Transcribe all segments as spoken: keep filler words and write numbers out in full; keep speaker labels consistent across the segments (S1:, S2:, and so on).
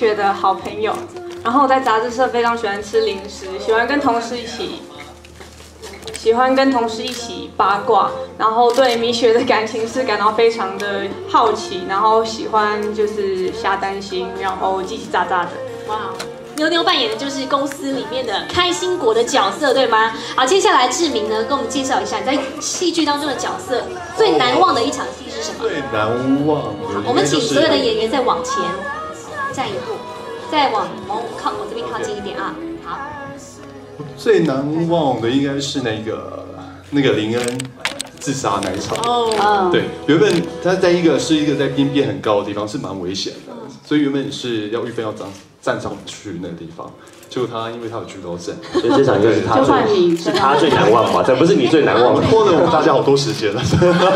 S1: 雪的好朋友。然后我在杂志社非常喜欢吃零食，喜欢跟同事一起，喜欢跟同事一起八卦，然后对米雪的感情是感到非常的好奇，然后喜欢就是瞎担心，然后叽叽喳喳的。
S2: 哇！妞妞扮演的就是公司里面的开心果的角色，对吗？好，接下来志明呢，跟我们介绍一下你在戏剧当中的角色最难忘的一场戏是什么？
S3: 最难忘的，
S2: 我们请所有的演员再往前站一步，再往往靠我这边靠近一点啊。好。
S3: 最难忘的应该是那个那个林恩自杀那一场。哦。对，原本他在一个是一个在边边很高的地方，是蛮危险的，所以原本是要玉芬要站站上去那个地方，结果他因为他有惧高症，
S4: 所以这场就是他最是他最难忘吧？这不是你最难忘，
S3: 拖了我们大家好多时间了。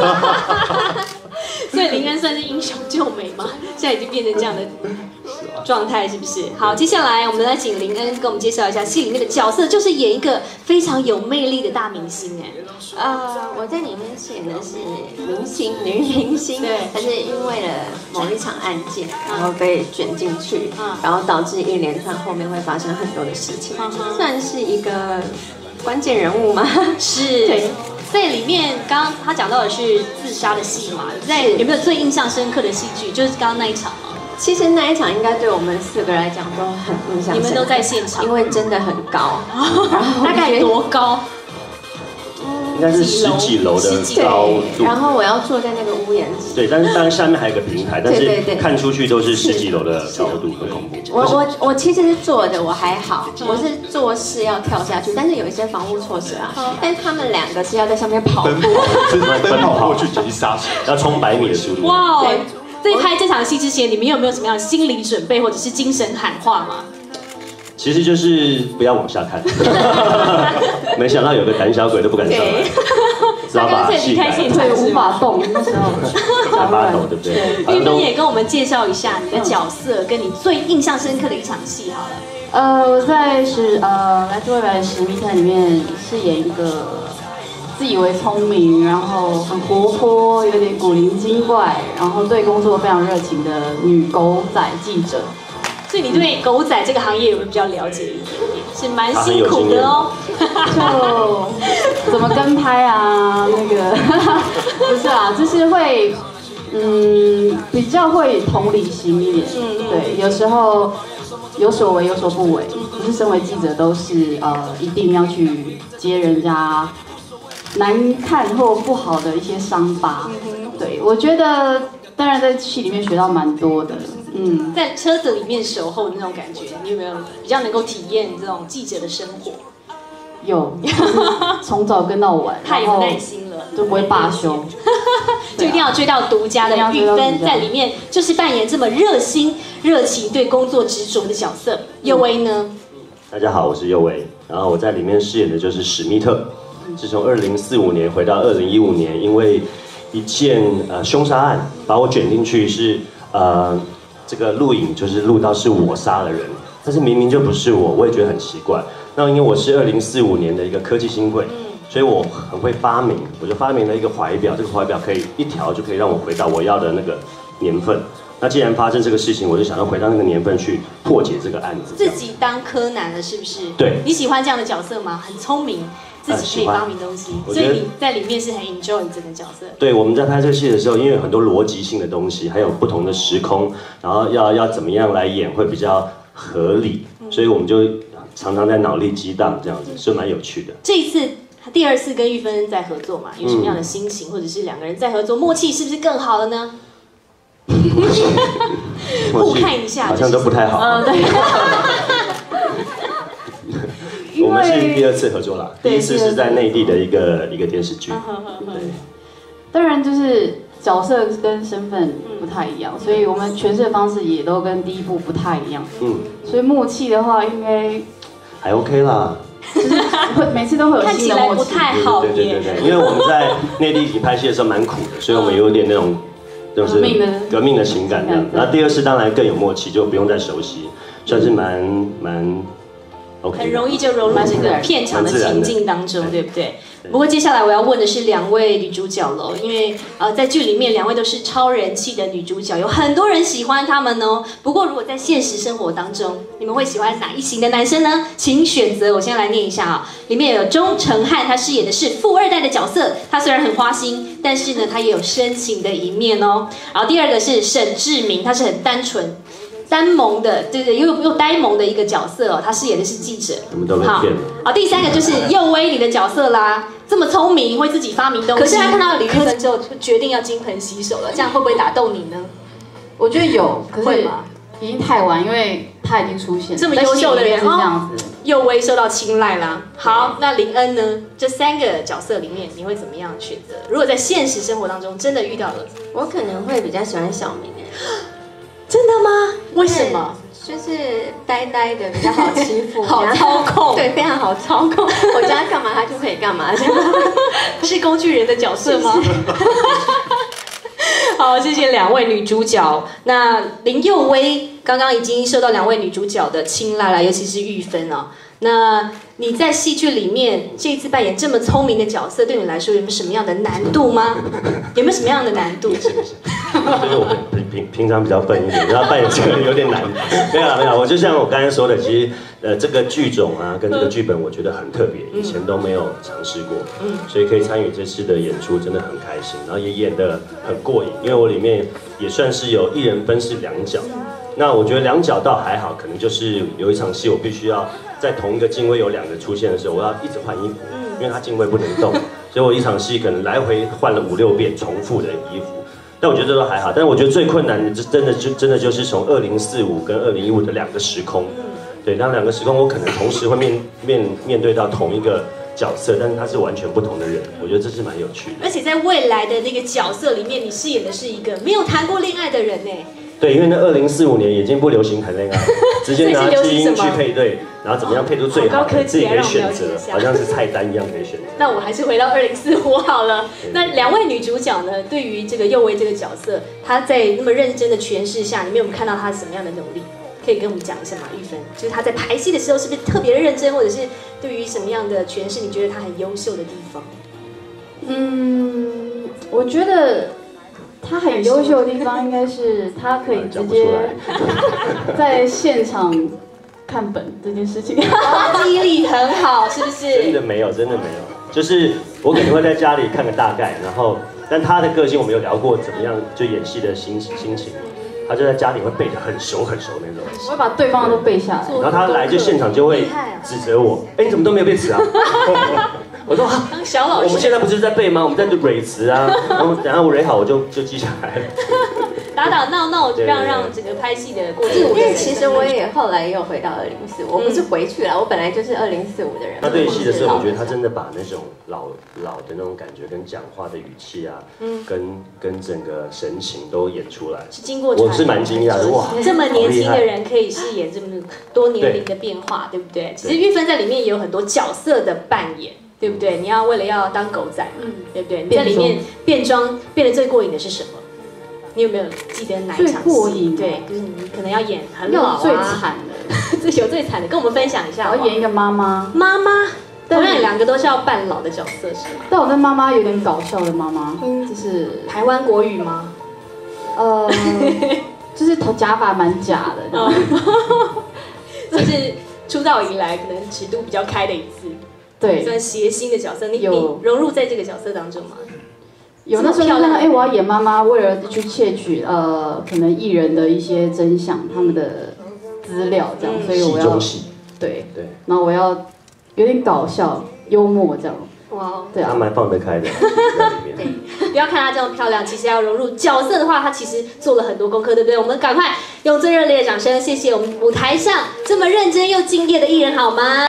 S2: 所以林恩算是英雄救美吗？现在已经变成这样的状态，是不是？好，接下来我们来请林恩跟我们介绍一下戏里面的角色，就是演一个非常有魅力的大明星哎。
S5: 呃，我在里面饰演的是明星女明星，对，但是因为了某一场案件，然后被卷进去，嗯、然后导致一连串后面会发生很多的事情，嗯、算是一个关键人物吗？
S2: 是。对。在里面，刚刚他讲到的是自杀的戏嘛，在有没有最印象深刻的戏剧？就是刚刚那一场吗？
S5: 其实那一场应该对我们四个来讲都很印象深刻，
S2: 你们都在现场，
S5: 因为真的很高，然后
S2: 大概多高？
S4: 应该是十几楼的高度，
S5: 然后我要坐在那个屋檐上。
S4: 对，但是当然下面还有个平台，但是看出去都是十几楼的高度，很恐怖。
S5: 我我我其实是坐的，我还好，我是做事要跳下去，但是有一些防护措施啊。但他们两个是要在上面跑步，
S3: 奔跑过去急刹车，
S4: 要冲百米的速度。
S2: 哇！在拍这场戏之前，你们有没有什么样的心理准备或者是精神喊话吗？
S4: 其实就是不要往下看，没想到有个胆小鬼都不敢上来，只好把戏改，
S6: 腿无法动，那时候
S4: 才发抖，对不对？
S2: 玉芬也跟我们介绍一下你的角色，跟你最印象深刻的一场戏好了。
S6: 呃，我在史呃来自未来的史密特里面饰演一个自以为聪明，然后很活泼，有点古灵精怪，然后对工作非常热情的女狗仔记者。
S2: 所以你对狗仔这个行业有没有比较了解一点点？是蛮辛苦的哦。
S6: 就怎么跟拍啊？那个不是啊，就是会嗯比较会同理心一点。嗯，对，有时候有所为有所不为，不是身为记者都是呃一定要去接人家难看或不好的一些伤疤。对，我觉得当然在戏里面学到蛮多的。
S2: 嗯，在车子里面守候的那种感觉，你有没有比较能够体验这种记者的生活？
S6: 有，从早跟到晚，
S2: 太有耐心了，
S6: 就不会罢休，
S2: 就一定要追到独家的玉芬在里面，就是扮演这么热心、热情、对工作执着的角色。佑威呢？
S4: 大家好，我是佑威，然后我在里面饰演的就是史密特，是从二零四五年回到二零一五年，因为一件呃凶杀案把我卷进去是，呃。这个录影就是录到是我杀了人，但是明明就不是我，我也觉得很奇怪。那因为我是二零四五年的一个科技新贵，所以我很会发明，我就发明了一个怀表，这个怀表可以一条就可以让我回到我要的那个年份。那既然发生这个事情，我就想要回到那个年份去破解这个案子。
S2: 自己当柯南了是不是？
S4: 对。
S2: 你喜欢这样的角色吗？很聪明。自己可以发明东西，所以你在里面是很 enjoy 这个角色。
S4: 对，我们在拍这个戏的时候，因为有很多逻辑性的东西，还有不同的时空，然后要要怎么样来演会比较合理，所以我们就常常在脑力激荡这样子，是蛮有趣的。
S2: 这一次第二次跟玉芬在合作嘛，有什么样的心情，或者是两个人在合作默契是不是更好了呢？互看一下，
S4: 好像都不太好。
S2: 嗯，对。
S4: 我们是第二次合作啦，第一次是在内地的一个一个电视剧。对，
S6: 当然就是角色跟身份不太一样，所以我们诠释的方式也都跟第一部不太一样。嗯，所以默契的话应该
S4: 还 OK 啦。
S6: 就是会每次都会有新的默契。
S2: 看起来不太好耶。
S4: 对对对对，因为我们在内地一起拍戏的时候蛮苦的，所以我们有点那种就是革命的情感这样。然后第二次当然更有默契，就不用再熟悉，算是蛮蛮。 OK，
S2: 很容易就融入这个片场的情境当中，对不对？不过接下来我要问的是两位女主角喽，因为呃在剧里面两位都是超人气的女主角，有很多人喜欢她们哦。不过如果在现实生活当中，你们会喜欢哪一型的男生呢？请选择。我先来念一下啊，里面有钟成汉，他饰演的是富二代的角色，他虽然很花心，但是呢他也有深情的一面哦。然后第二个是沈志明，他是很单纯。呆萌的，对对，又又呆萌的一个角色哦，他饰演的是记者。
S4: 我们都被骗了。
S2: 好，第三个就是佑威你的角色啦，这么聪明，会自己发明东西。可是他看到李玉芬之后，就决定要金盆洗手了，这样会不会打动你呢？
S6: 我觉得有，可是已经太晚，因为他已经出现，
S2: 这么优秀的人
S6: 是这样子。
S2: 佑威受到青睐啦。好，那林恩呢？这三个角色里面，你会怎么样选择？如果在现实生活当中真的遇到了，
S5: 我可能会比较喜欢小明哎。
S2: 真的吗？为什么？
S5: 就是呆呆的比较好欺负，
S2: 好操控，
S5: 对，非常好操控。我叫他干嘛，他就可以干嘛。
S2: 是工具人的角色吗？好，谢谢两位女主角。那林佑威刚刚已经受到两位女主角的青睐了，尤其是玉芬哦。那你在戏剧里面这一次扮演这么聪明的角色，对你来说有没有什么样的难度吗？有没有什么样的难度？
S4: 就是我平平平常比较笨一点，然后扮演这个有点难。没有啦没有啦，我就像我刚才说的，其实呃这个剧种啊跟这个剧本我觉得很特别，以前都没有尝试过，嗯，所以可以参与这次的演出真的很开心，然后也演得很过瘾，因为我里面也算是有一人分饰两角。那我觉得两角倒还好，可能就是有一场戏我必须要在同一个镜位有两个出现的时候，我要一直换衣服，因为他镜位不能动，所以我一场戏可能来回换了五六遍重复的衣服。但我觉得这都还好，但是我觉得最困难的，真的就真的就是从二零四五跟二零一五的两个时空，对，那两个时空我可能同时会面面面对到同一个角色，但是他是完全不同的人，我觉得这是蛮有趣的。
S2: 而且在未来的那个角色里面，你饰演的是一个没有谈过恋爱的人呢。
S4: 对，因为那二零四五年已经不流行谈恋爱，直接拿基因去配对，然后怎么样配出最好的，自己可以选择，好像是菜单一样可以选择。
S2: 那我还是回到二零四五好了。那两位女主角呢，对于这个佑威这个角色，她在那么认真的诠释下，你们有没有看到她什么样的努力？可以跟我们讲一下吗？玉芬，就是她在排戏的时候是不是特别的认真，或者是对于什么样的诠释，你觉得她很优秀的地方？
S6: 嗯，我觉得。他很优秀的地方应该是他可以直接在现场看本这件事情，
S2: 记忆力很好，是不是？
S4: 真的没有，真的没有，就是我可能会在家里看个大概，然后但他的个性我们有聊过怎么样就演戏的心心情，他就在家里会背得很熟很熟那种，
S6: 我会把对方都背下来，
S4: 然后他来就现场就会指责我，哎你怎么都没有背词啊？我说啊，
S2: 当小老师，
S4: 我们现在不是在背吗？我们在蕊词啊，然后等下我蕊好我就就记下来了。
S2: 打打闹闹，让让整个拍戏的过程。
S5: 因为其实我也后来又回到二零四五，我不是回去了，我本来就是二零四五的人。
S4: 他对戏的时候，我觉得他真的把那种老老的那种感觉跟讲话的语气啊，嗯，跟跟整个神情都演出来。
S2: 是经过
S4: 我是蛮惊讶的，哇，
S2: 这么年轻的人可以饰演这么多年龄的变化，对不对？其实玉芬在里面也有很多角色的扮演。对不对？你要为了要当狗仔嘛，嗯、对不对？你在里面变装变得最过瘾的是什么？你有没有记得哪一场戏？
S6: 过瘾，
S2: 对，就是你可能要演很老啊，
S6: 最惨的，
S2: 这有最惨的，跟我们分享一下。
S6: 我要演一个妈妈，
S2: 妈妈，同样两个都是要扮老的角色是吗？
S6: 但我的妈妈有点搞笑的妈妈，就是
S2: 台湾国语吗？
S6: 呃，就是头假发蛮假的，
S2: 就是出道以来可能尺度比较开的一次。
S6: 对，
S2: 算谐星的角色，你你融入在这个角色当中吗？
S6: 有那时候看到，哎，我要演妈妈，为了去窃取呃，可能艺人的一些真相，他们的资料这样，所以我要对对，然后我要有点搞笑、幽默这样。哇，对啊，
S4: 他蛮放得开的，在里面。
S2: 对，不要看她这样漂亮，其实要融入角色的话，她其实做了很多功课，对不对？我们赶快用最热烈的掌声，谢谢我们舞台上这么认真又敬业的艺人，好吗？